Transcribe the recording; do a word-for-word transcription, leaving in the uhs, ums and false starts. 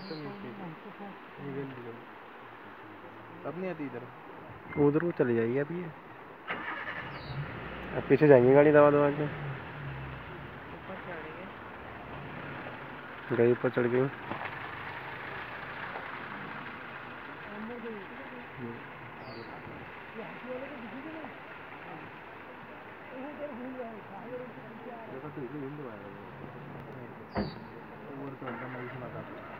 अब नहीं आती इधर, उधर को चले जाइए अभी। अब पीछे जाएंगे गाड़ी दबा दबा के। गाड़ी ऊपर चढ़ गई। देखो तो इसे हिंद आएगा वो तो एकदम नहीं सुना था।